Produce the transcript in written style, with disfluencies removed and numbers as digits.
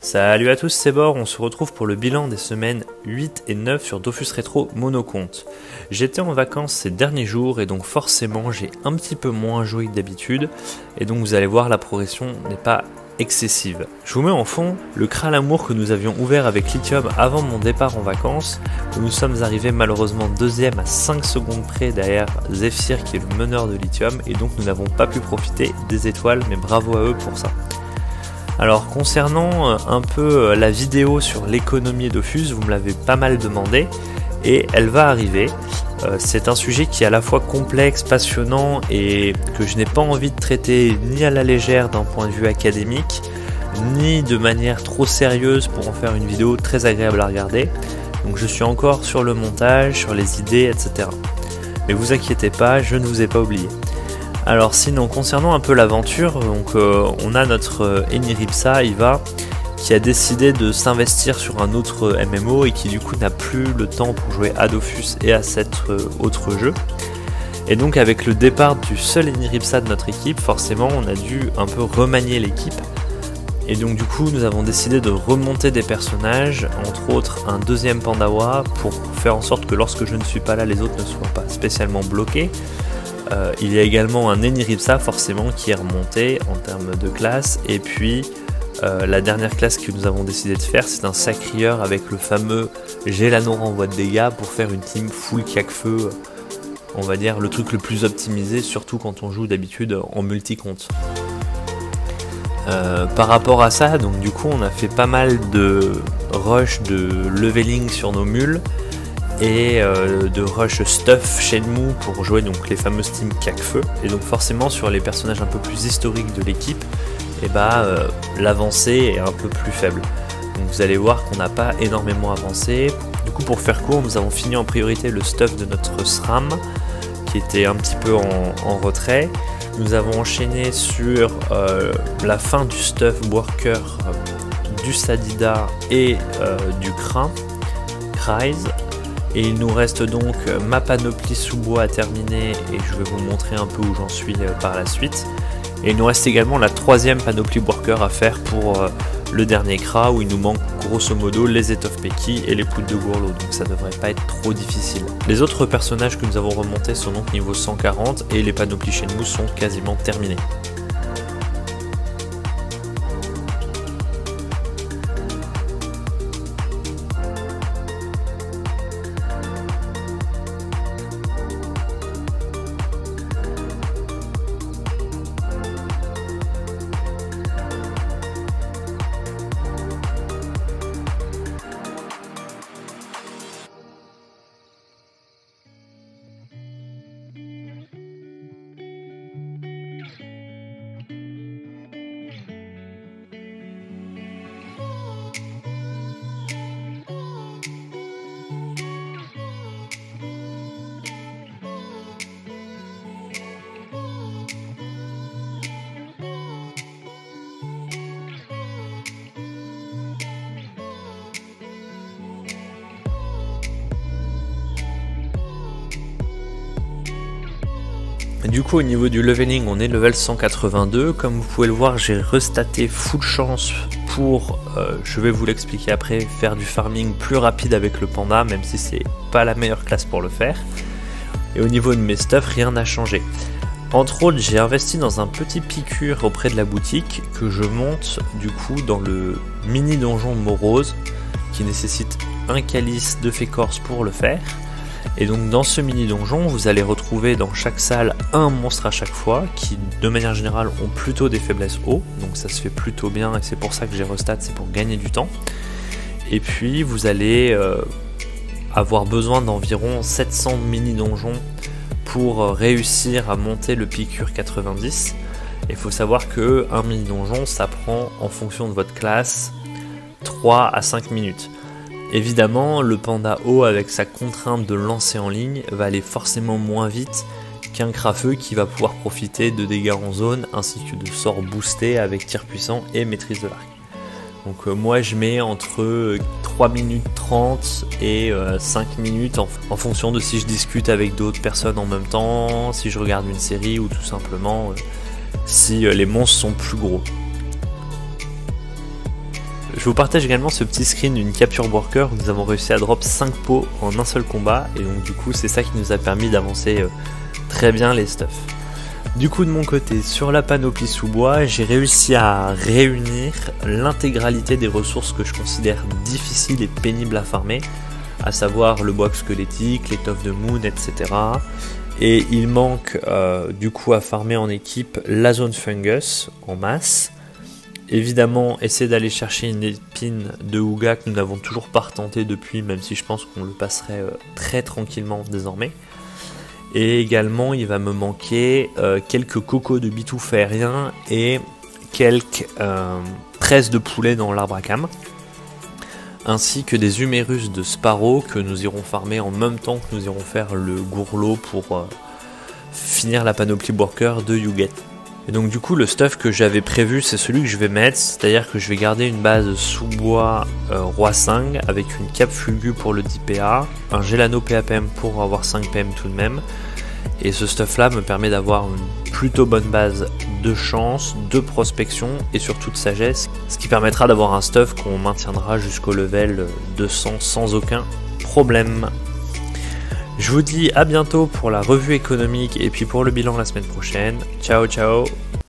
Salut à tous, c'est Bor, on se retrouve pour le bilan des semaines 8 et 9 sur Dofus Rétro Monocompte. J'étais en vacances ces derniers jours et donc forcément j'ai un petit peu moins joué que d'habitude et donc vous allez voir la progression n'est pas excessive. Je vous mets en fond le Kralamour que nous avions ouvert avec Lithium avant mon départ en vacances, où nous sommes arrivés malheureusement deuxième à 5 secondes près derrière Zephyr qui est le meneur de Lithium et donc nous n'avons pas pu profiter des étoiles, mais bravo à eux pour ça. Alors concernant un peu la vidéo sur l'économie Dofus, vous me l'avez pas mal demandé et elle va arriver. C'est un sujet qui est à la fois complexe, passionnant et que je n'ai pas envie de traiter ni à la légère d'un point de vue académique, ni de manière trop sérieuse pour en faire une vidéo très agréable à regarder. Donc je suis encore sur le montage, sur les idées, etc. Mais vous inquiétez pas, je ne vous ai pas oublié. Alors sinon, concernant un peu l'aventure, donc on a notre Eniripsa, Iva, qui a décidé de s'investir sur un autre MMO et qui du coup n'a plus le temps pour jouer à Dofus et à cet autre jeu. Et donc avec le départ du seul Eniripsa de notre équipe, forcément on a dû un peu remanier l'équipe. Et donc du coup nous avons décidé de remonter des personnages, entre autres un deuxième Pandawa, pour faire en sorte que lorsque je ne suis pas là, les autres ne soient pas spécialement bloqués. Il y a également un Eniripsa forcément qui est remonté en termes de classe, et puis la dernière classe que nous avons décidé de faire, c'est un Sacrieur avec le fameux Gélano renvoi de dégâts pour faire une team full cac-feu, on va dire le truc le plus optimisé, surtout quand on joue d'habitude en multi-compte. Par rapport à ça, donc du coup on a fait pas mal de rush de leveling sur nos mules et de rush stuff Shenmue pour jouer donc les fameuses teams cac-feu, et donc forcément sur les personnages un peu plus historiques de l'équipe, et l'avancée est un peu plus faible. Donc vous allez voir qu'on n'a pas énormément avancé. Du coup pour faire court, nous avons fini en priorité le stuff de notre SRAM qui était un petit peu en retrait. Nous avons enchaîné sur la fin du stuff worker du Sadida et du Kryze. Et il nous reste donc ma panoplie sous bois à terminer et je vais vous montrer un peu où j'en suis par la suite. Et il nous reste également la troisième panoplie worker à faire pour le dernier Kra, où il nous manque grosso modo les étoffes Peki et les poudres de Gourlot, donc ça devrait pas être trop difficile. Les autres personnages que nous avons remontés sont donc niveau 140 et les panoplies Shenmue sont quasiment terminées. Du coup au niveau du leveling on est level 182, comme vous pouvez le voir j'ai restaté full chance pour, je vais vous l'expliquer après, faire du farming plus rapide avec le panda, même si c'est pas la meilleure classe pour le faire. Et au niveau de mes stuff, rien n'a changé. Entre autres j'ai investi dans un petit piqûre auprès de la boutique que je monte du coup dans le mini donjon morose qui nécessite un calice de fécorce pour le faire. Et donc dans ce mini donjon vous allez retrouver dans chaque salle un monstre à chaque fois qui de manière générale ont plutôt des faiblesses haut, donc ça se fait plutôt bien et c'est pour ça que j'ai restat, c'est pour gagner du temps. Et puis vous allez avoir besoin d'environ 700 mini donjons pour réussir à monter le piqûre 90. Il faut savoir que un mini donjon ça prend en fonction de votre classe 3 à 5 minutes. Évidemment, le panda haut avec sa contrainte de lancer en ligne va aller forcément moins vite qu'un crafeux qui va pouvoir profiter de dégâts en zone ainsi que de sorts boostés avec tir puissant et maîtrise de l'arc. Donc moi je mets entre 3 minutes 30 et 5 minutes en fonction de si je discute avec d'autres personnes en même temps, si je regarde une série ou tout simplement si les monstres sont plus gros. Je Je vous partage également ce petit screen d'une capture worker où nous avons réussi à drop 5 pots en un seul combat, et donc du coup c'est ça qui nous a permis d'avancer très bien les stuffs. Du coup de mon côté, sur la panoplie sous bois, j'ai réussi à réunir l'intégralité des ressources que je considère difficiles et pénibles à farmer, à savoir le bois squelettique, l'étoffe de moon, etc. Et il manque du coup à farmer en équipe la zone fungus en masse. Évidemment, essayer d'aller chercher une épine de Houga que nous n'avons toujours pas retenté depuis, même si je pense qu'on le passerait très tranquillement désormais. Et également, il va me manquer quelques cocos de bitouf aérien et quelques tresses de poulet dans l'arbre à cam, ainsi que des humérus de Sparrow que nous irons farmer en même temps que nous irons faire le gourlot pour finir la panoplie worker de Yuget. Et donc du coup le stuff que j'avais prévu c'est celui que je vais mettre, c'est-à-dire que je vais garder une base sous-bois roi 5 avec une cape fulgu pour le 10 PA, un Gelano PAPM pour avoir 5 PM tout de même, et ce stuff là me permet d'avoir une plutôt bonne base de chance, de prospection et surtout de sagesse, ce qui permettra d'avoir un stuff qu'on maintiendra jusqu'au level 200 sans aucun problème. Je vous dis à bientôt pour la revue économique et puis pour le bilan la semaine prochaine. Ciao ciao.